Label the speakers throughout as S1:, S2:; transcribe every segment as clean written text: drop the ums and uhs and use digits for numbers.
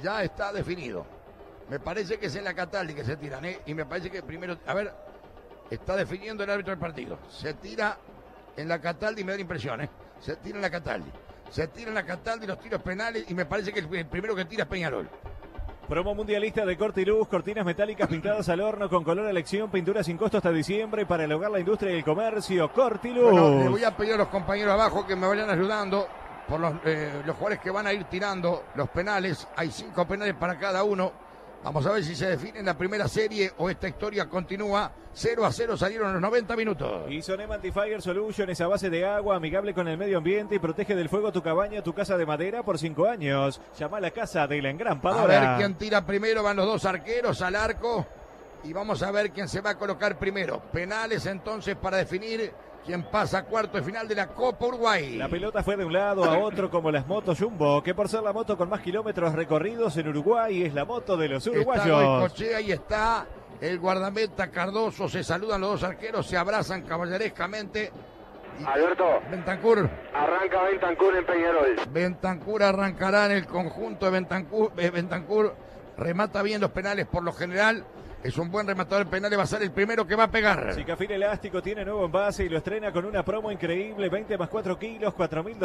S1: ya está definido. Me parece que es en la Cataldi que se tiran, y me parece que primero, a ver, está definiendo el árbitro del partido. Se tira en la Cataldi, me da la impresión, se tira en la Cataldi. Se tira en la Cataldi los tiros penales y me parece que el primero que tira es Peñarol.
S2: Promo mundialista de Cortiluz, cortinas metálicas pintadas al horno con color a elección, pintura sin costo hasta diciembre para el hogar, la industria y el comercio. Cortiluz.
S1: Bueno, le voy a pedir a los compañeros abajo que me vayan ayudando por los jugadores que van a ir tirando los penales. Hay 5 penales para cada uno. Vamos a ver si se define en la primera serie o esta historia continúa. 0-0 salieron los 90 minutos.
S2: Y Sonema Anti-Fire Solution es a base de agua, amigable con el medio ambiente y protege del fuego tu cabaña, tu casa de madera por 5 años. Llama a la casa de la engrampadora.
S1: A ver quién tira primero. Van los 2 arqueros al arco. Y vamos a ver quién se va a colocar primero. Penales entonces para definir quién pasa a cuarto de final de la Copa Uruguay.
S2: La pelota fue de un lado a otro como las motos Jumbo, que por ser la moto con más kilómetros recorridos en Uruguay es la moto de los uruguayos.
S1: Está Goicoechea, ahí está el guardameta Cardoso, se saludan los 2 arqueros, se abrazan caballerescamente.
S3: Alberto,
S1: Bentancur.
S3: Arranca Bentancur en Peñarol.
S1: Bentancur arrancará en el conjunto de Bentancur. Bentancur remata bien los penales por lo general. Es un buen rematador de penales, va a ser el primero que va a pegar.
S2: Sicafil Elástico tiene nuevo envase y lo estrena con una promo increíble, 20 más 4 kilos,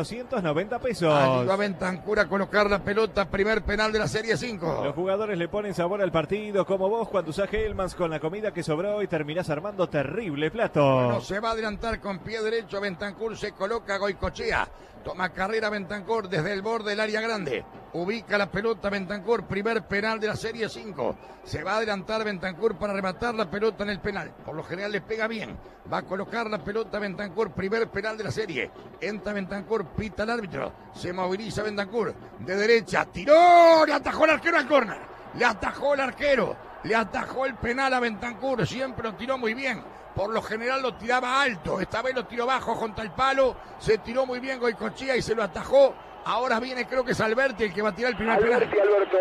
S2: 4.290 pesos.
S1: Allí va Bentancur a colocar la pelota, primer penal de la Serie 5.
S2: Los jugadores le ponen sabor al partido, como vos cuando usás Hellmann's con la comida que sobró y terminás armando terrible plato.
S1: Bueno, se va a adelantar con pie derecho Bentancur, se coloca Goicoechea. Toma carrera Bentancur desde el borde del área grande. Ubica la pelota Bentancur, primer penal de la Serie 5. Se va a adelantar Bentancur para rematar la pelota en el penal. Por lo general le pega bien. Va a colocar la pelota Bentancur, primer penal de la serie. Entra Bentancur, pita el árbitro. Se moviliza Bentancur de derecha. Tiró, le atajó el arquero al córner. Le atajó el arquero. Le atajó el penal a Bentancur. Siempre lo tiró muy bien. Por lo general lo tiraba alto. Esta vez lo tiró bajo contra el palo. Se tiró muy bien Goicoechea y se lo atajó. Ahora viene, creo que es Alberti el que va a tirar el primer penal.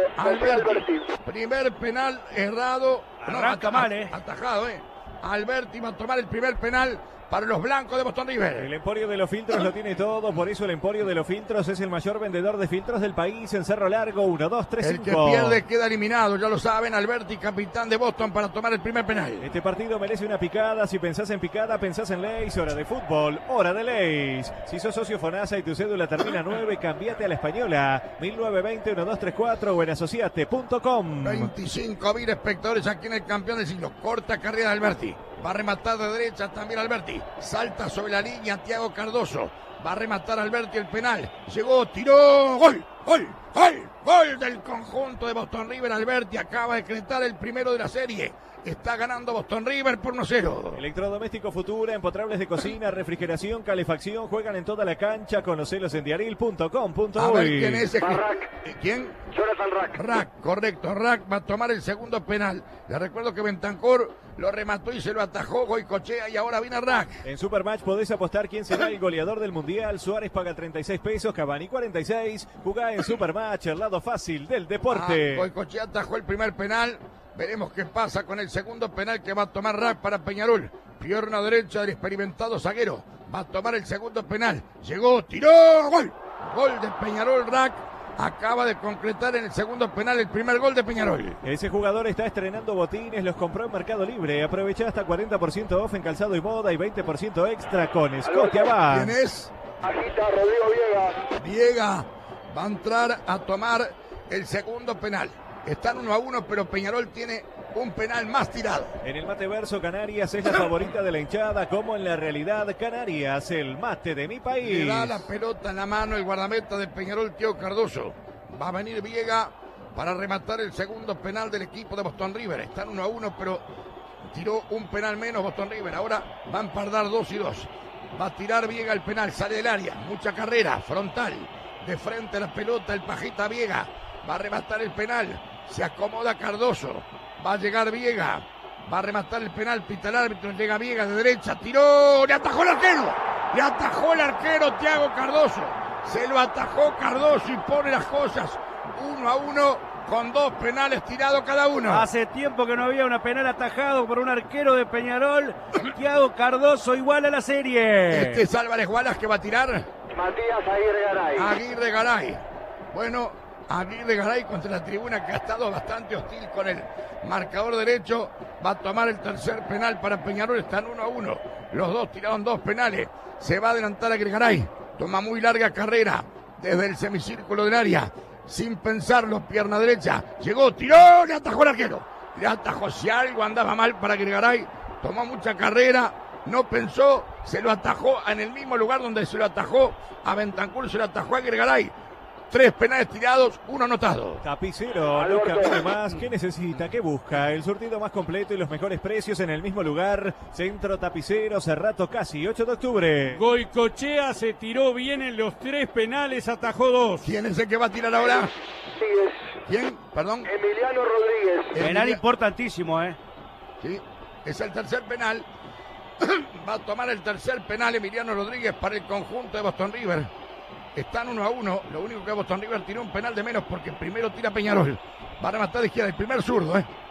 S1: Alberti. Primer penal errado.
S4: Arranca mal,
S1: Atajado, Alberti va a tomar el primer penal para los blancos de Boston River.
S2: El Emporio de los Filtros lo tiene todo, por eso el Emporio de los Filtros es el mayor vendedor de filtros del país en Cerro Largo. 1, 2, 3, 5.
S1: El que pierde queda eliminado, ya lo saben. Alberti, capitán de Boston, para tomar el primer penal.
S2: Este partido merece una picada. Si pensás en picada, pensás en Leis. Hora de fútbol, hora de Leis. Si sos socio FONASA y tu cédula termina 9, cambiate a la española. 1920-1234 o en asociate.com.
S1: 25.000 espectadores aquí en el campeón del siglo. Corta carrera de Alberti. Va a rematar de derecha también Alberti. Salta sobre la línea Thiago Cardoso. Va a rematar Alberti el penal. Llegó, tiró. ¡Gol! ¡Gol! ¡Gol! ¡Gol del conjunto de Boston River! Alberti acaba de decretar el primero de la serie. Está ganando Boston River por 1-0.
S2: Electrodoméstico Futura, empotrables de cocina, refrigeración, calefacción. Juegan en toda la cancha. Conocelos en diaril.com.uy.
S1: A ver quién es ese.
S3: Rack.
S1: ¿Quién?
S3: Jonathan Rack.
S1: Rack, correcto. Rack va a tomar el segundo penal. Les recuerdo que Bentancur lo remató y se lo atajó Goicoechea y ahora viene Rack.
S2: En Supermatch podés apostar quién será el goleador del Mundial. Suárez paga 36 pesos, Cavani 46. Jugá en Supermatch, el lado fácil del deporte.
S1: Goicoechea atajó el primer penal. Veremos qué pasa con el segundo penal que va a tomar Rack para Peñarol. Pierna derecha del experimentado zaguero. Va a tomar el segundo penal. Llegó, tiró, gol. Gol de Peñarol, Rack. Acaba de concretar en el segundo penal el primer gol de Peñarol.
S2: Ese jugador está estrenando botines, los compró en Mercado Libre. Aprovecha hasta 40% off en calzado y moda y 20% extra con Scotiabank.
S1: ¿Quién es?
S3: Agita Rodrigo Viega.
S1: Viega va a entrar a tomar el segundo penal. Están 1-1, pero Peñarol tiene un penal más tirado.
S2: En el Mateverso, Canarias es la favorita de la hinchada, como en la realidad Canarias, el mate de mi país.
S1: Le da la pelota en la mano el guardameta de Peñarol, Thiago Cardoso. Va a venir Viega para rematar el segundo penal del equipo de Boston River. Están 1-1, pero tiró un penal menos Boston River. Ahora va a empardar 2-2. Va a tirar Viega el penal, sale del área. Mucha carrera, frontal. De frente a la pelota el Pajita Viega. Va a rematar el penal. Se acomoda Cardoso. Va a llegar Viega. Va a rematar el penal. Pita el árbitro. Llega Viega de derecha. Tiró. Le atajó el arquero. Le atajó el arquero Thiago Cardoso. Se lo atajó Cardoso y pone las cosas 1-1 con 2 penales tirados cada uno.
S4: Hace tiempo que no había una penal atajado por un arquero de Peñarol. Thiago Cardoso igual a la serie.
S1: Este es Álvarez Wallace que va a tirar.
S3: Matías Aguirre Garay.
S1: Aguirre Garay. Bueno, Aguirre Garay contra la tribuna que ha estado bastante hostil con el marcador derecho. Va a tomar el tercer penal para Peñarol. Están 1-1. Los dos tiraron 2 penales. Se va a adelantar Aguirre Garay. Toma muy larga carrera desde el semicírculo del área. Sin pensarlo, pierna derecha. Llegó, tiró, le atajó el arquero. Le atajó. Si algo andaba mal para Aguirre Garay, tomó mucha carrera. No pensó, se lo atajó en el mismo lugar donde se lo atajó a Bentancur, se lo atajó a Aguirre Garay. 3 penales tirados, 1 anotado.
S2: Tapicero, no camine más. ¿Qué necesita? ¿Qué busca? El surtido más completo y los mejores precios en el mismo lugar. Centro Tapicero, Cerrato Casi, 8 de octubre.
S5: Goicochea se tiró bien en los 3 penales, atajó 2.
S1: ¿Quién es el que va a tirar ahora?
S3: Rodríguez.
S1: ¿Quién? Perdón.
S3: Emiliano Rodríguez.
S4: Penal importantísimo,
S1: Sí, es el tercer penal. Va a tomar el tercer penal Emiliano Rodríguez para el conjunto de Boston River. Están 1-1. Lo único que Boston River tiró un penal de menos porque primero tira Peñarol. Va a rematar de izquierda. El primer zurdo,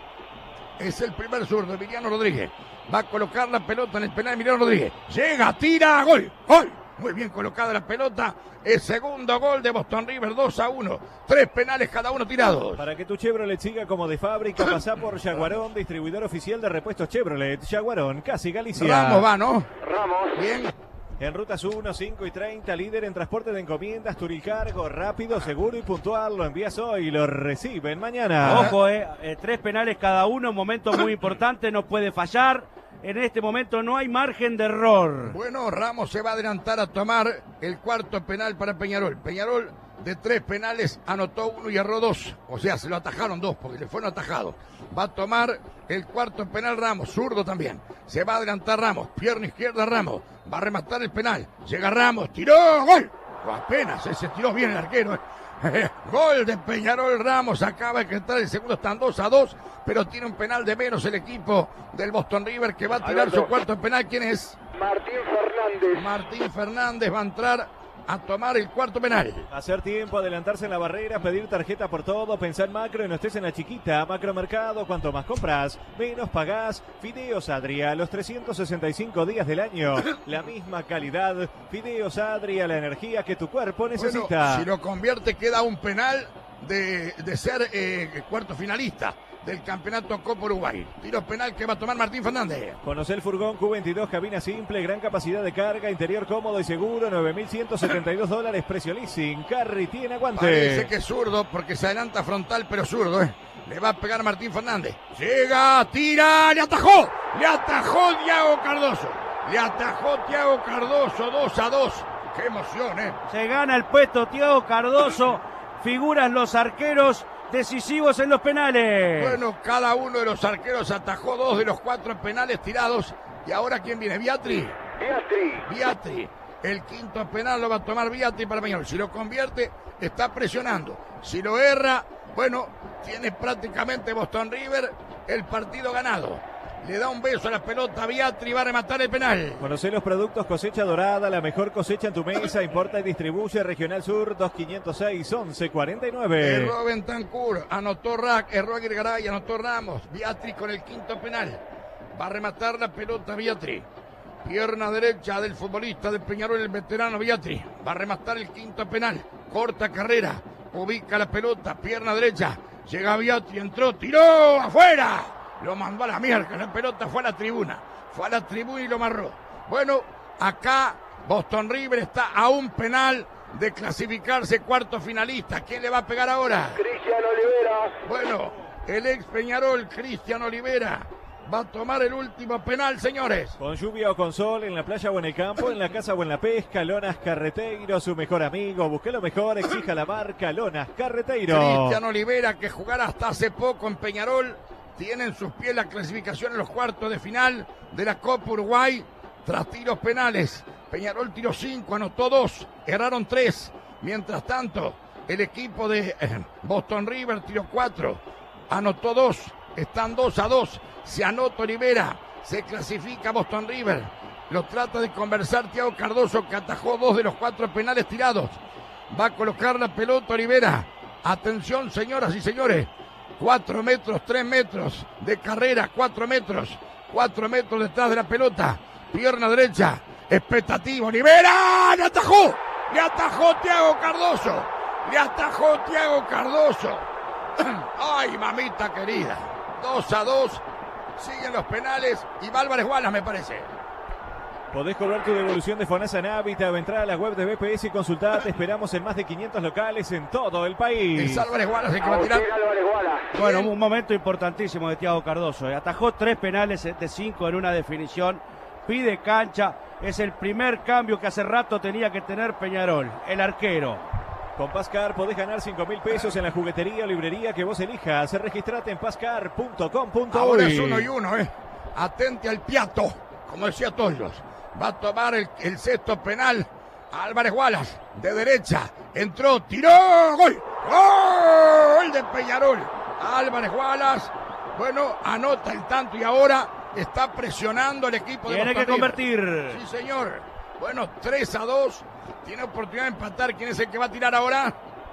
S1: Es el primer zurdo, Emiliano Rodríguez. Va a colocar la pelota en el penal Emiliano Rodríguez. Llega, tira, gol, gol. Muy bien colocada la pelota. El segundo gol de Boston River, 2-1. 3 penales cada uno tirados.
S2: Para que tu Chevrolet siga como de fábrica, pasá por Jaguarón, distribuidor oficial de repuestos Chevrolet. Jaguarón, Casi Galicia.
S1: Ramos va, ¿no?
S3: Ramos.
S1: Bien.
S2: En rutas 1, 5 y 30, líder en transporte de encomiendas, Turilcargo, rápido, seguro y puntual. Lo envías hoy y lo reciben mañana.
S4: Ojo, 3 penales cada uno, un momento muy importante, no puede fallar. En este momento no hay margen de error.
S1: Bueno, Ramos se va a adelantar a tomar el cuarto penal para Peñarol. Peñarol de 3 penales anotó 1 y erró 2. O sea, se lo atajaron 2 porque le fueron atajados. Va a tomar el cuarto penal Ramos, zurdo también. Se va a adelantar Ramos, pierna izquierda Ramos. Va a rematar el penal. Llega Ramos, tiró, gol. Apenas se tiró bien el arquero. Gol de Peñarol. Ramos acaba de entrar el segundo, están 2-2, pero tiene un penal de menos el equipo del Boston River que va a tirar su cuarto penal. ¿Quién es?
S3: Martín Fernández.
S1: Martín Fernández va a entrar a tomar el cuarto penal.
S2: Hacer tiempo, adelantarse en la barrera, pedir tarjeta por todo, pensar macro y no estés en la chiquita. Macromercado, cuanto más compras, menos pagás. Fideos Adria, los 365 días del año. La misma calidad. Fideos Adria, la energía que tu cuerpo necesita.
S1: Bueno, si lo convierte queda un penal de ser cuarto finalista del campeonato Copa Uruguay. Tiro penal que va a tomar Martín Fernández.
S2: Conoce el furgón Q22, cabina simple, gran capacidad de carga, interior cómodo y seguro, $9.172, precio leasing. Carry tiene aguante.
S1: Parece que es zurdo porque se adelanta frontal, pero zurdo, Le va a pegar Martín Fernández. Llega, tira, le atajó Thiago Cardoso. Le atajó Thiago Cardoso, 2-2. Qué emoción,
S4: Se gana el puesto Thiago Cardoso. Figuran los arqueros decisivos en los penales.
S1: Bueno, cada uno de los arqueros atajó 2 de los 4 penales tirados. Y ahora, ¿quién viene? Biatri. El quinto penal lo va a tomar Biatri para Peñarol. Si lo convierte, está presionando. Si lo erra, bueno, tiene prácticamente Boston River el partido ganado. Le da un beso a la pelota Biatri, va a rematar el penal.
S2: Conocé los productos Cosecha Dorada, la mejor cosecha en tu mesa. Importa y distribuye Regional Sur 2506-1149.
S1: Erró Bentancur, anotó Rack, erró Aguirre Garay, anotó Ramos. Biatri con el quinto penal. Va a rematar la pelota Biatri. Pierna derecha del futbolista de Peñarol, el veterano Biatri. Va a rematar el quinto penal. Corta carrera, ubica la pelota, pierna derecha. Llega Biatri, entró, tiró, afuera. Lo mandó a la mierda, la pelota fue a la tribuna. Fue a la tribuna y lo amarró. Bueno, acá Boston River está a un penal de clasificarse cuarto finalista. ¿Quién le va a pegar ahora?
S3: Cristian Olivera.
S1: Bueno, el ex Peñarol, Cristian Olivera, va a tomar el último penal, señores.
S2: Con lluvia o con sol, en la playa o en el campo, en la casa o en la pesca, Lonas Carreteiro, su mejor amigo. Busque lo mejor, exija la marca Lonas Carreteiro.
S1: Cristian Olivera, que jugara hasta hace poco en Peñarol, tiene en sus pies la clasificación en los cuartos de final de la Copa Uruguay tras tiros penales. Peñarol tiró 5, anotó 2, erraron 3. Mientras tanto, el equipo de Boston River tiró 4, anotó 2, están 2-2. Se anota Olivera, se clasifica Boston River. Lo trata de conversar Thiago Cardoso, que atajó 2 de los 4 penales tirados. Va a colocar la pelota Olivera. Atención, señoras y señores. 4 metros, 3 metros de carrera, 4 metros detrás de la pelota. Pierna derecha, expectativa, Olivera, le atajó Thiago Cardoso. Le atajó Thiago Cardoso. Ay, mamita querida. 2-2. Siguen los penales y Álvarez Wallace, me parece.
S2: Podés cobrar tu devolución de FONASA en Hábitat o entrar a la web de BPS y consultar. Te esperamos en más de 500 locales en todo el país.
S1: Es Álvarez Wallace el que va a tirar.
S3: Álvarez Wallace.
S4: Bueno, un momento importantísimo de Thiago Cardoso. Atajó 3 penales de 5 en una definición. Pide cancha. Es el primer cambio que hace rato tenía que tener Peñarol, el arquero.
S2: Con Pascar podés ganar 5.000 pesos en la juguetería o librería que vos elijas. Registrate en pascar.com.uy.
S1: Ahora es 1-1, Atente al piato, como decía Toyos. Va a tomar el sexto penal. Álvarez Wallace, de derecha. Entró, tiró, gol. Gol de Peñarol. Álvarez Wallace, bueno, anota el tanto y ahora está presionando el equipo de
S4: Tiene que
S1: Boston
S4: convertir.
S1: River. Sí, señor. Bueno, 3-2. Tiene oportunidad de empatar. ¿Quién es el que va a tirar ahora?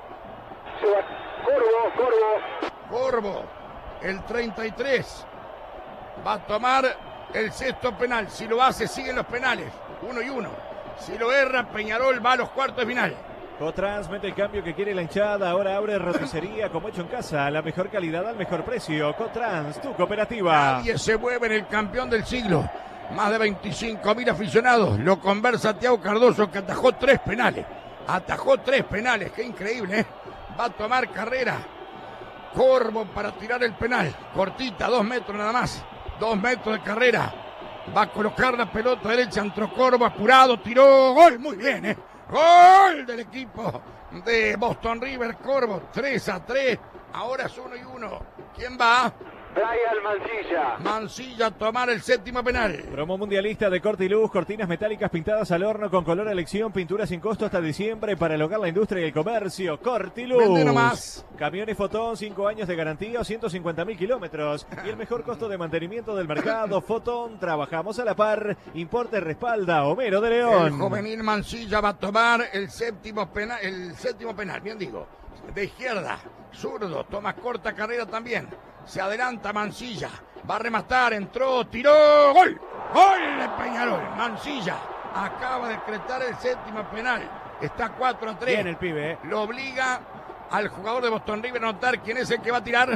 S1: Corvo, el 33. Va a tomar el sexto penal. Si lo hace, siguen los penales. 1-1. Si lo erra, Peñarol va a los cuartos de final.
S2: Cotrans mete el cambio que quiere la hinchada. Ahora abre roticería como hecho en casa. La mejor calidad al mejor precio. Cotrans, tu cooperativa.
S1: Nadie se mueve en el campeón del siglo. Más de 25.000 aficionados. Lo conversa Thiago Cardoso, que atajó 3 penales. Atajó 3 penales. Qué increíble, ¿eh? Va a tomar carrera. Corvo para tirar el penal. Cortita, 2 metros nada más. 2 metros de carrera. Va a colocar la pelota derecha. Entró Corvo, apurado, tiró. Gol, muy bien, ¿eh? Gol del equipo de Boston River. Corvo, 3-3. Ahora es 1-1. ¿Quién va?
S3: Brian Mancilla.
S1: Mancilla a tomar el séptimo penal.
S2: Promo mundialista de Corte y Luz, cortinas metálicas pintadas al horno con color a elección, pintura sin costo hasta diciembre para el hogar, la industria y el comercio. Corte y Luz.
S1: Vende nomás.
S2: Camiones Fotón, 5 años de garantía o 150.000 kilómetros. Y el mejor costo de mantenimiento del mercado. Fotón, trabajamos a la par. Importe respalda Homero de León.
S1: El juvenil Mancilla va a tomar el séptimo penal, bien digo. De izquierda, zurdo, toma corta carrera también. Se adelanta Mancilla, va a rematar, entró, tiró, gol. Gol de Peñarol. Mancilla acaba de decretar el séptimo penal. Está 4-3.
S4: Bien el pibe,
S1: Lo obliga al jugador de Boston River a notar quién es el que va a tirar.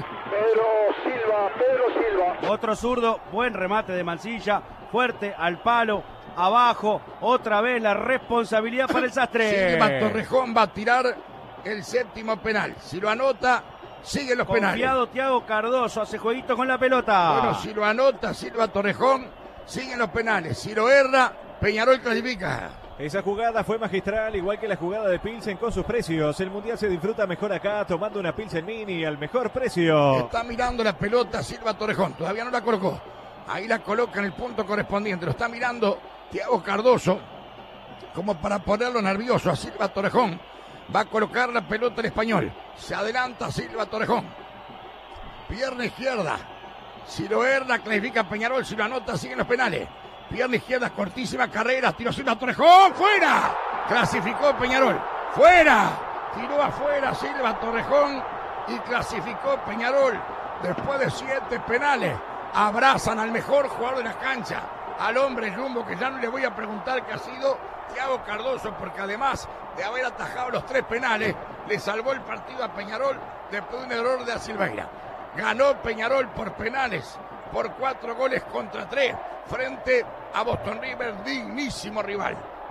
S3: Pedro Silva.
S4: Otro zurdo, buen remate de Mancilla, fuerte al palo, abajo, otra vez la responsabilidad para el Sastre.
S1: Silva Torrejón va a tirar el séptimo penal. Si lo anota, siguen los penales.
S4: Confiado Thiago Cardoso, hace jueguito con la pelota.
S1: Bueno, si lo anota Silva Torrejón, siguen los penales. Si lo erra, Peñarol clasifica.
S2: Esa jugada fue magistral, igual que la jugada de Pilsen con sus precios. El mundial se disfruta mejor acá, tomando una Pilsen Mini al mejor precio.
S1: Está mirando la pelota Silva Torrejón, todavía no la colocó. Ahí la coloca en el punto correspondiente. Lo está mirando Thiago Cardoso, como para ponerlo nervioso a Silva Torrejón. Va a colocar la pelota el español. Se adelanta Silva Torrejón. Pierna izquierda. Si lo erra, clasifica Peñarol. Si lo anota, siguen los penales. Pierna izquierda, cortísima carrera. Tiró Silva Torrejón. ¡Fuera! Clasificó Peñarol. ¡Fuera! Tiró afuera Silva Torrejón y clasificó Peñarol. Después de 7 penales, abrazan al mejor jugador de la cancha, al hombre rumbo, que ya no le voy a preguntar qué ha sido Thiago Cardoso, porque además de haber atajado los 3 penales, le salvó el partido a Peñarol después de un error de Silveira. Ganó Peñarol por penales, por 4 goles contra 3, frente a Boston River, dignísimo rival.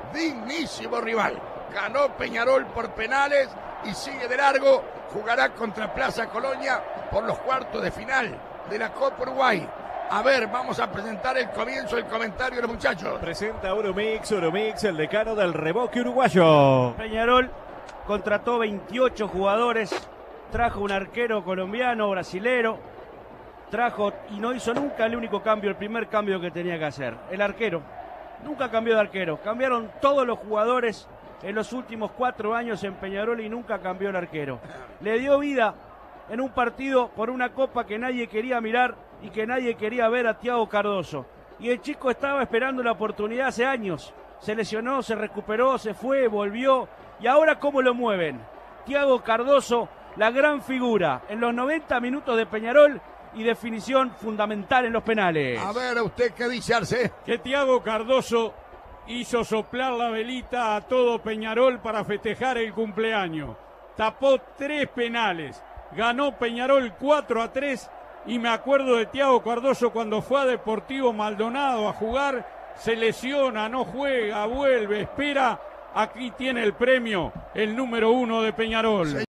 S1: Ganó Peñarol por penales y sigue de largo. Jugará contra Plaza Colonia por los cuartos de final de la Copa Uruguay. A ver, vamos a presentar el comienzo del comentario de los muchachos.
S2: Presenta Euromix, el decano del reboque uruguayo.
S4: Peñarol contrató 28 jugadores, trajo un arquero colombiano, brasilero, trajo y no hizo nunca el único cambio, el primer cambio que tenía que hacer. El arquero, nunca cambió de arquero, cambiaron todos los jugadores en los últimos 4 años en Peñarol y nunca cambió el arquero. Le dio vida en un partido por una copa que nadie quería mirar y que nadie quería ver a Thiago Cardoso. Y el chico estaba esperando la oportunidad hace años. Se lesionó, se recuperó, se fue, volvió. Y ahora, ¿cómo lo mueven? Thiago Cardoso, la gran figura en los 90 minutos de Peñarol y definición fundamental en los penales.
S1: A ver, ¿usted qué dice, Arce?
S5: Que Thiago Cardoso hizo soplar la velita a todo Peñarol para festejar el cumpleaños. tapó 3 penales. Ganó Peñarol 4-3 y me acuerdo de Thiago Cardoso cuando fue a Deportivo Maldonado a jugar, se lesiona, no juega, vuelve, espera. Aquí tiene el premio, el número 1 de Peñarol.